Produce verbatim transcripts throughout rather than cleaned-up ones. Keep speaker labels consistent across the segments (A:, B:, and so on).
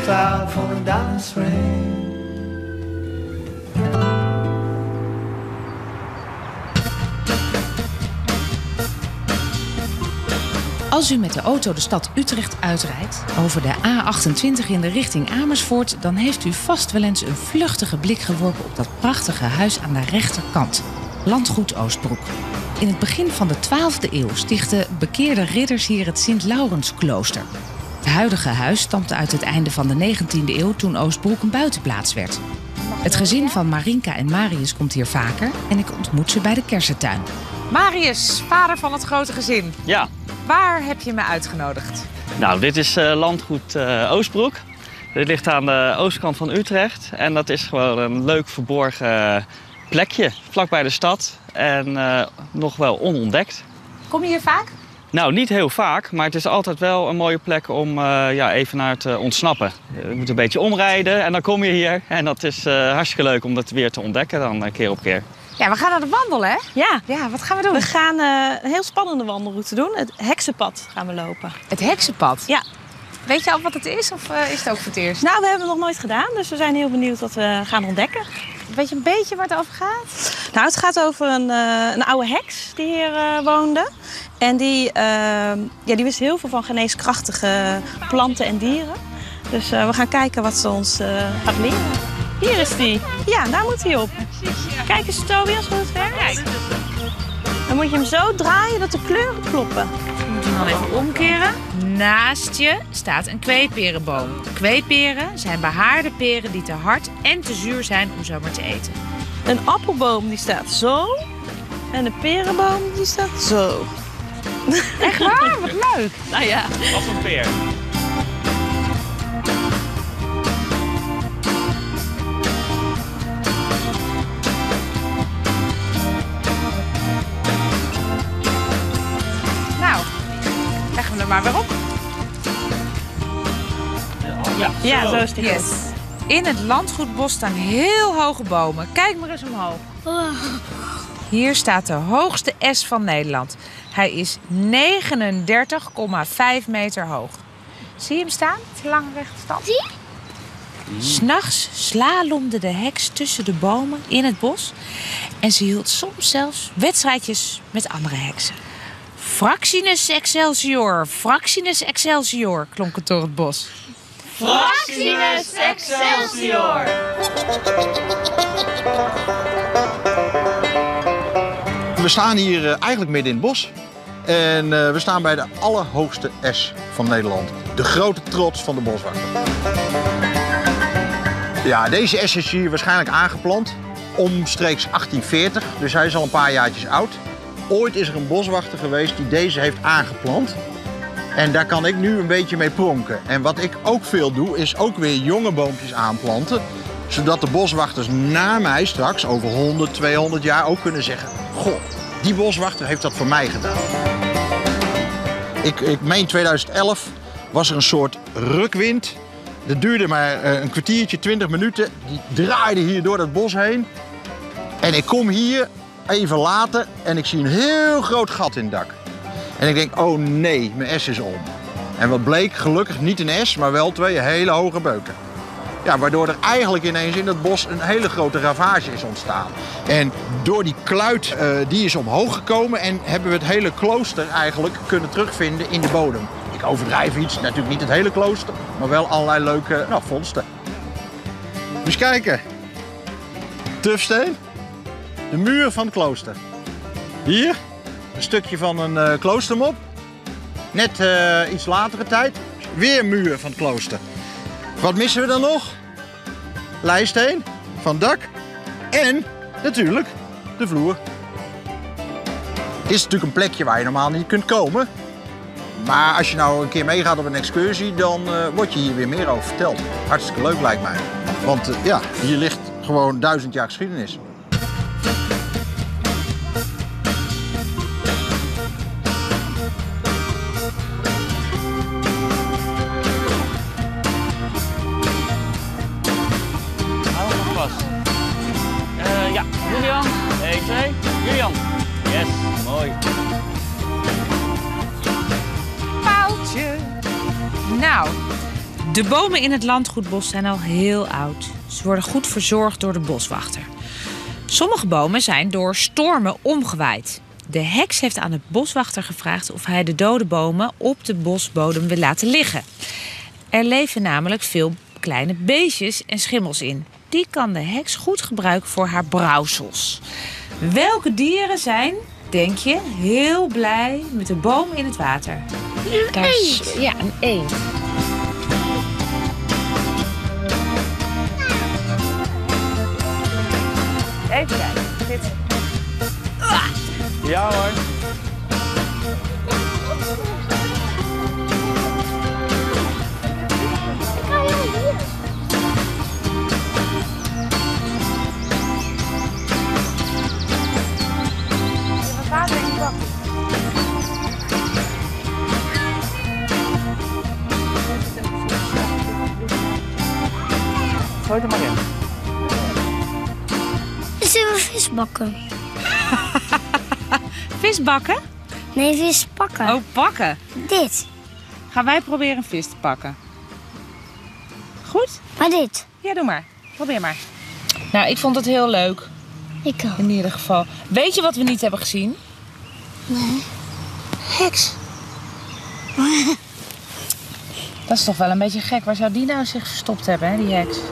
A: cloud falling down its rain.
B: Als u met de auto de stad Utrecht uitrijdt, over de A achtentwintig in de richting Amersfoort, dan heeft u vast wel eens een vluchtige blik geworpen op dat prachtige huis aan de rechterkant. Landgoed Oostbroek. In het begin van de twaalfde eeuw stichtten bekeerde ridders hier het Sint-Laurensklooster. Het huidige huis stamt uit het einde van de negentiende eeuw toen Oostbroek een buitenplaats werd. Het gezin van Marinka en Marius komt hier vaker en ik ontmoet ze bij de kersentuin.
C: Marius, vader van het grote gezin.
D: Ja.
C: Waar heb je me uitgenodigd?
D: Nou, dit is uh, landgoed uh, Oostbroek. Dit ligt aan de oostkant van Utrecht. En dat is gewoon een leuk verborgen plekje, vlakbij de stad. En uh, nog wel onontdekt.
C: Kom je hier vaak?
D: Nou, niet heel vaak, maar het is altijd wel een mooie plek om uh, ja, even naar te ontsnappen. Je moet een beetje omrijden en dan kom je hier. En dat is uh, hartstikke leuk om dat weer te ontdekken dan uh, keer op keer.
C: Ja, we gaan naar de wandel, hè?
E: Ja.
C: Ja, wat gaan we doen?
E: We gaan uh, een heel spannende wandelroute doen. Het heksenpad gaan we lopen.
C: Het heksenpad?
E: Ja.
C: Weet je al wat het is of uh, is het ook voor het eerst?
E: Nou, we hebben het nog nooit gedaan, dus we zijn heel benieuwd wat we gaan ontdekken.
C: Weet je een beetje waar het over gaat?
E: Nou, het gaat over een, uh, een oude heks die hier uh, woonde. En die, uh, ja, die wist heel veel van geneeskrachtige planten en dieren. Dus uh, we gaan kijken wat ze ons uh, gaat leren. Hier is die. Ja, daar moet hij op. Kijk eens, Tobias, hoe het werkt. Dan moet je hem zo draaien dat de kleuren kloppen.
B: We moeten dan even omkeren. Naast je staat een kweeperenboom. Kweeperen zijn behaarde peren die te hard en te zuur zijn om zomaar te eten.
E: Een appelboom die staat zo. En een perenboom die staat zo.
C: Echt waar? Wat leuk.
E: Nou ja.
D: Als een peer.
C: Leggen we er maar weer op.
D: Ja,
E: Ja, zo is die.
C: Yes. In het landgoedbos staan heel hoge bomen. Kijk maar eens omhoog. Hier staat de hoogste es van Nederland. Hij is negenendertig komma vijf meter hoog. Zie je hem staan? Die lange rechte stam.
F: Zie?
B: 'S'nachts slalomde de heks tussen de bomen in het bos. En ze hield soms zelfs wedstrijdjes met andere heksen. Fractinus Excelsior, Fractinus Excelsior, klonk het door het bos.
F: Fractinus Excelsior!
G: We staan hier uh, eigenlijk midden in het bos. En uh, we staan bij de allerhoogste es van Nederland. De grote trots van de boswachter. Ja, deze es is hier waarschijnlijk aangeplant omstreeks achttien veertig. Dus hij is al een paar jaartjes oud. Ooit is er een boswachter geweest die deze heeft aangeplant. En daar kan ik nu een beetje mee pronken. En wat ik ook veel doe, is ook weer jonge boompjes aanplanten. Zodat de boswachters na mij straks, over honderd, tweehonderd jaar, ook kunnen zeggen... Goh, die boswachter heeft dat voor mij gedaan. Ik, ik meen tweeduizend elf was er een soort rukwind. Dat duurde maar een kwartiertje, twintig minuten. Die draaide hier door dat bos heen. En ik kom hier... Even later en ik zie een heel groot gat in het dak. En ik denk, oh nee, mijn es is om. En wat bleek, gelukkig niet een es, maar wel twee hele hoge beuken. Ja, waardoor er eigenlijk ineens in dat bos een hele grote ravage is ontstaan. En door die kluit, uh, die is omhoog gekomen en hebben we het hele klooster eigenlijk kunnen terugvinden in de bodem. Ik overdrijf iets, natuurlijk niet het hele klooster, maar wel allerlei leuke nou, vondsten. Dus kijken. Tufsteen. De muur van het klooster. Hier, een stukje van een uh, kloostermop. Net uh, iets latere tijd, weer muur van het klooster. Wat missen we dan nog? Leisteen van het dak. En natuurlijk de vloer. Dit is natuurlijk een plekje waar je normaal niet kunt komen. Maar als je nou een keer meegaat op een excursie, dan uh, wordt je hier weer meer over verteld. Hartstikke leuk lijkt mij. Want uh, ja, hier ligt gewoon duizend jaar geschiedenis.
D: Uh, ja, Julian. één, twee. Julian. Yes, mooi.
C: Paaltje. Nou, De bomen in het landgoedbos zijn al heel oud. Ze worden goed verzorgd door de boswachter. Sommige bomen zijn door stormen omgewaaid. De heks heeft aan de boswachter gevraagd of hij de dode bomen op de bosbodem wil laten liggen. Er leven namelijk veel kleine beestjes en schimmels in. Die kan de heks goed gebruiken voor haar brouwsels. Welke dieren zijn, denk je, heel blij met de boom in het water?
H: Een eend.
C: Ja, een eend. Even kijken. Dit. Ah.
D: Ja hoor.
C: Water in de bak.
D: Gooi er maar in.
H: Zullen we vis bakken?
C: Vis bakken?
H: Nee, vis pakken.
C: Oh, pakken.
H: Dit.
C: Gaan wij proberen een vis te pakken. Goed?
H: Maar dit.
C: Ja, doe maar. Probeer maar. Nou, ik vond het heel leuk.
H: Ik ook.
C: In ieder geval. Weet je wat we niet hebben gezien?
H: Nee. Heks.
C: Dat is toch wel een beetje gek. Waar zou die nou zich verstopt hebben, hè, die heks?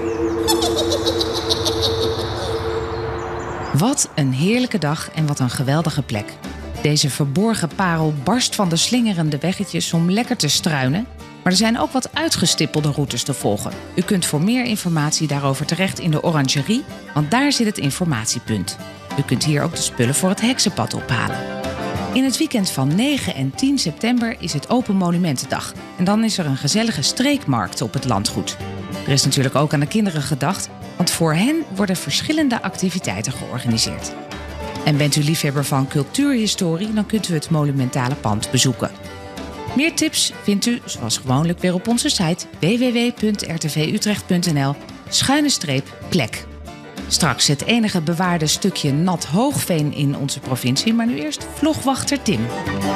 B: Wat een heerlijke dag en wat een geweldige plek. Deze verborgen parel barst van de slingerende weggetjes om lekker te struinen. Maar er zijn ook wat uitgestippelde routes te volgen. U kunt voor meer informatie daarover terecht in de orangerie, want daar zit het informatiepunt. U kunt hier ook de spullen voor het heksenpad ophalen. In het weekend van negen en tien september is het Open Monumentendag. En dan is er een gezellige streekmarkt op het landgoed. Er is natuurlijk ook aan de kinderen gedacht, want voor hen worden verschillende activiteiten georganiseerd. En bent u liefhebber van cultuurhistorie, dan kunt u het monumentale pand bezoeken. Meer tips vindt u, zoals gewoonlijk, weer op onze site w w w punt r t v utrecht punt n l schuine streep plek. Straks het enige bewaarde stukje nat hoogveen in onze provincie, maar nu eerst vlogwachter Tim.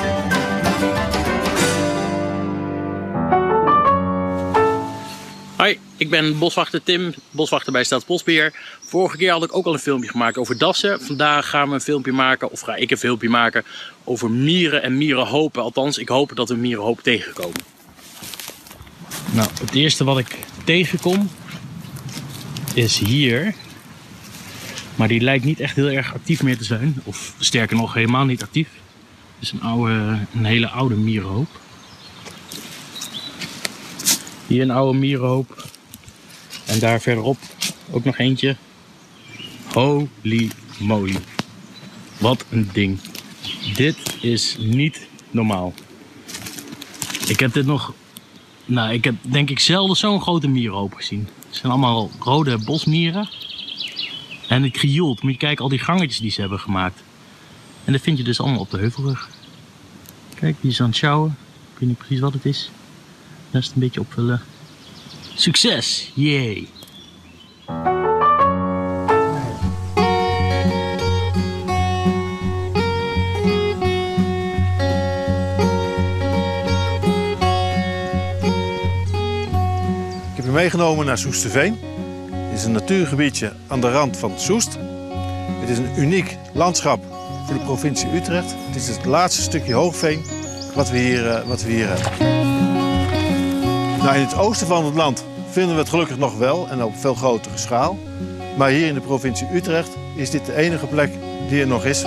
I: Hoi, ik ben boswachter Tim, boswachter bij Staatsbosbeheer. Vorige keer had ik ook al een filmpje gemaakt over dassen. Vandaag gaan we een filmpje maken, of ga ik een filmpje maken, over mieren en mierenhopen. Althans, ik hoop dat we mierenhoop tegenkomen. Nou, het eerste wat ik tegenkom is hier. Maar die lijkt niet echt heel erg actief meer te zijn. Of sterker nog, helemaal niet actief. Het is een, oude, een hele oude mierenhoop. Hier een oude mierenhoop. En daar verderop ook nog eentje. Holy moly. Wat een ding. Dit is niet normaal. Ik heb dit nog... Nou, ik heb denk ik zelden zo'n grote mierenhoop gezien. Het zijn allemaal rode bosmieren. En het krioelt. Moet je kijken, al die gangetjes die ze hebben gemaakt. En dat vind je dus allemaal op de heuvelrug. Kijk, die is aan het sjouwen. Ik weet niet precies wat het is. Dat is het een beetje opvullen. Succes! Yay!
J: Ik heb je meegenomen naar Soesterveen. Het is een natuurgebiedje aan de rand van Soest. Het is een uniek landschap voor de provincie Utrecht. Het is het laatste stukje hoogveen wat we hier, wat we hier hebben. Nou, in het oosten van het land vinden we het gelukkig nog wel en op veel grotere schaal. Maar hier in de provincie Utrecht is dit de enige plek die er nog is.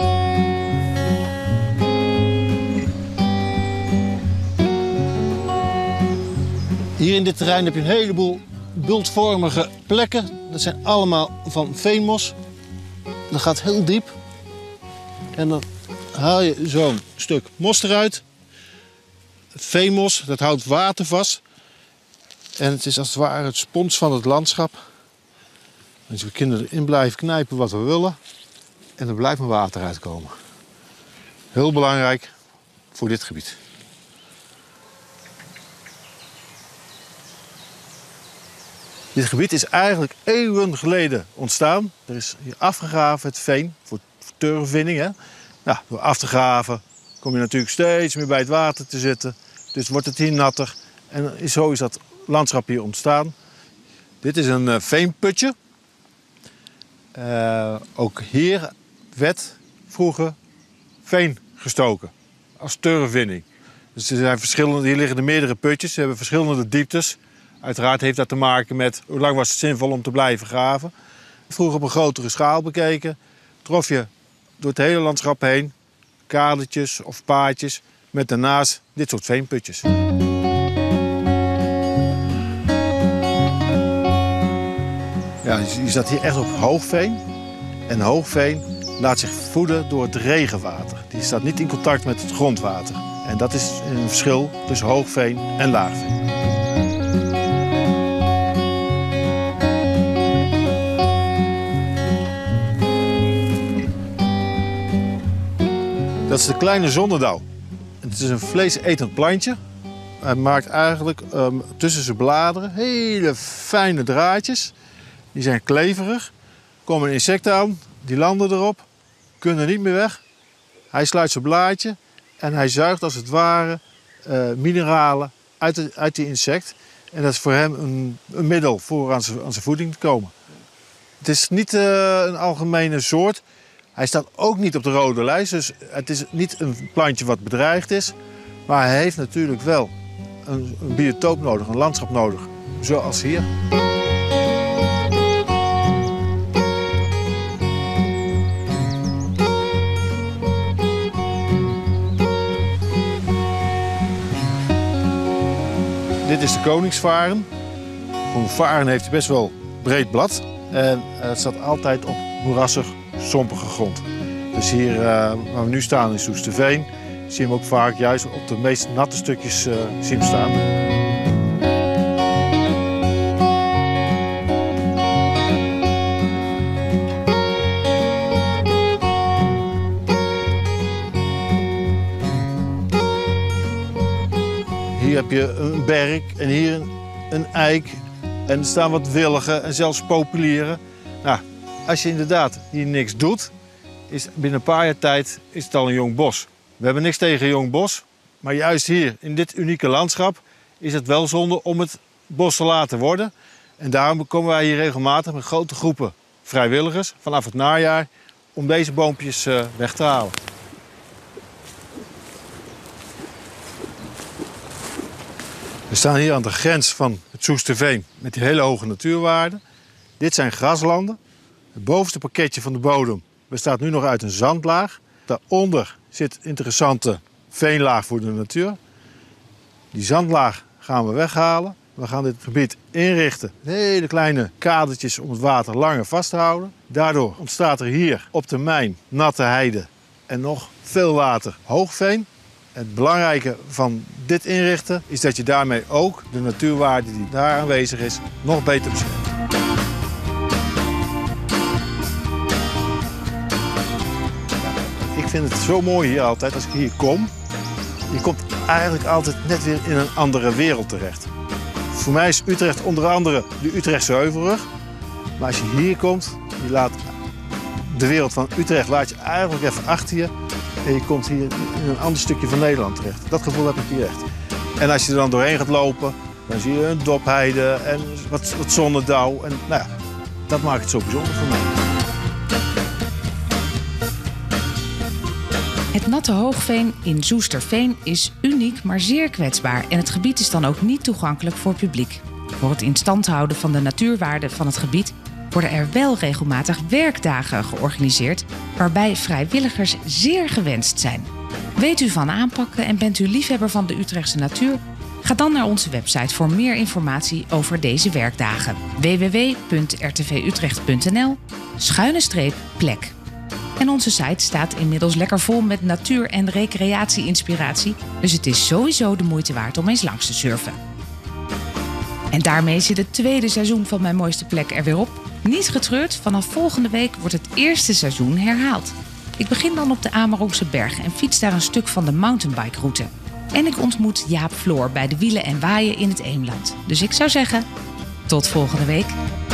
J: Hier in dit terrein heb je een heleboel bultvormige plekken. Dat zijn allemaal van veenmos. Dat gaat heel diep. En dan haal je zo'n stuk mos eruit. Veenmos, dat houdt water vast. En het is als het ware het spons van het landschap. Dus we kunnen erin blijven knijpen wat we willen. En er blijft maar water uitkomen. Heel belangrijk voor dit gebied. Dit gebied is eigenlijk eeuwen geleden ontstaan. Er is hier afgegraven het veen voor turfwinning. Hè? Nou, door af te graven kom je natuurlijk steeds meer bij het water te zitten. Dus wordt het hier natter. En zo is dat landschap hier ontstaan. Dit is een uh, veenputje. Uh, ook hier werd vroeger veen gestoken als turfwinning. Dus er zijn verschillende, hier liggen er meerdere putjes, ze hebben verschillende dieptes. Uiteraard heeft dat te maken met hoe lang was het zinvol om te blijven graven. Vroeger op een grotere schaal bekeken, trof je door het hele landschap heen kadertjes of paadjes met daarnaast dit soort veenputjes. Ja, je staat hier echt op hoogveen. En hoogveen laat zich voeden door het regenwater. Die staat niet in contact met het grondwater. En dat is een verschil tussen hoogveen en laagveen. Dat is de kleine zonnedauw. Het is een vleesetend plantje. Hij maakt eigenlijk um, tussen zijn bladeren hele fijne draadjes. Die zijn kleverig. Er komen insecten aan, die landen erop, kunnen niet meer weg. Hij sluit zijn blaadje en hij zuigt als het ware uh, mineralen uit, de, uit die insect. En dat is voor hem een, een middel voor aan zijn, aan zijn voeding te komen. Het is niet uh, een algemene soort. Hij staat ook niet op de rode lijst, dus het is niet een plantje wat bedreigd is. Maar hij heeft natuurlijk wel een, een biotoop nodig, een landschap nodig, zoals hier. Dit is de koningsvaren. Voor een varen heeft hij best wel breed blad. En het staat altijd op moerassig, sompige grond. Dus hier uh, waar we nu staan in Soesterveen, zie je hem ook vaak juist op de meest natte stukjes uh, zien staan. Hier heb je een berk en hier een, een eik. En er staan wat willigen en zelfs populieren. Nou, als je inderdaad hier niks doet, is binnen een paar jaar tijd is het al een jong bos. We hebben niks tegen jong bos, maar juist hier in dit unieke landschap is het wel zonde om het bos te laten worden. En daarom komen wij hier regelmatig met grote groepen vrijwilligers vanaf het najaar om deze boompjes uh, weg te halen. We staan hier aan de grens van het Soesterveen met die hele hoge natuurwaarden. Dit zijn graslanden. Het bovenste pakketje van de bodem bestaat nu nog uit een zandlaag. Daaronder zit interessante veenlaag voor de natuur. Die zandlaag gaan we weghalen. We gaan dit gebied inrichten. Hele kleine kadertjes om het water langer vast te houden. Daardoor ontstaat er hier op termijn natte heide en nog veel water hoogveen. Het belangrijke van dit inrichten is dat je daarmee ook de natuurwaarde die daar aanwezig is nog beter beschermt. Ik vind het zo mooi hier altijd als ik hier kom. Je komt eigenlijk altijd net weer in een andere wereld terecht. Voor mij is Utrecht onder andere de Utrechtse Heuvelrug. Maar als je hier komt, je laat de wereld van Utrecht laat je eigenlijk even achter je. En je komt hier in een ander stukje van Nederland terecht. Dat gevoel heb ik hier echt. En als je er dan doorheen gaat lopen, dan zie je een dopheide en wat, wat zonnedauw. En nou ja, dat maakt het zo bijzonder voor mij.
B: Het natte hoogveen in Soesterveen is uniek, maar zeer kwetsbaar. En het gebied is dan ook niet toegankelijk voor publiek. Voor het in stand houden van de natuurwaarde van het gebied worden er wel regelmatig werkdagen georganiseerd, waarbij vrijwilligers zeer gewenst zijn. Weet u van aanpakken en bent u liefhebber van de Utrechtse natuur? Ga dan naar onze website voor meer informatie over deze werkdagen. w w w punt r t v utrecht punt n l schuine streep plek. En onze site staat inmiddels lekker vol met natuur- en recreatie-inspiratie, dus het is sowieso de moeite waard om eens langs te surfen. En daarmee zit het tweede seizoen van Mijn Mooiste Plek er weer op. Niet getreurd, vanaf volgende week wordt het eerste seizoen herhaald. Ik begin dan op de Amerongse Berg en fiets daar een stuk van de mountainbike-route. En ik ontmoet Jaap Floor bij de Wielen en Waaien in het Eemland. Dus ik zou zeggen, tot volgende week.